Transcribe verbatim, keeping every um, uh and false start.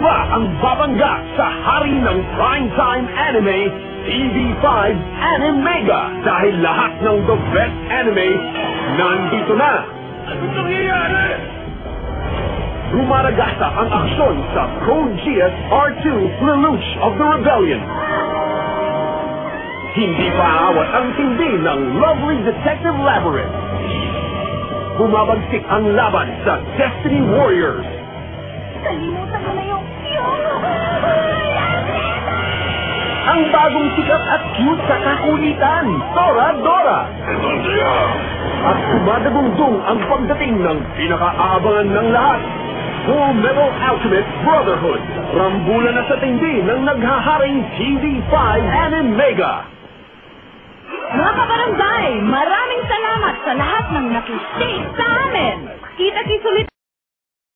ba ang babangga sa hari ng primetime anime, T V five Animega? Dahil lahat ng the best anime nandito na. Ano nangyayari? Rumaragasa ang aksyon sa Code Geass R two Lelouch of the Rebellion. Hindi pa aawat ang tindi ng Lovely Detective Labyrinth. Bumabagsik ang laban sa Destiny Warriors. Kalimutan mo na yung... Ang bagong sikat at cute sa kakulitan, Dora Dora. At dumadagundong ang pagdating ng pinakaabangan ng lahat, Full Metal Alchemist Brotherhood. Rambulan na sa tindi ng naghaharing T V five Animega. Mga kabarangay, maraming salamat sa lahat ng nakistay sa amin. Kita-kisulit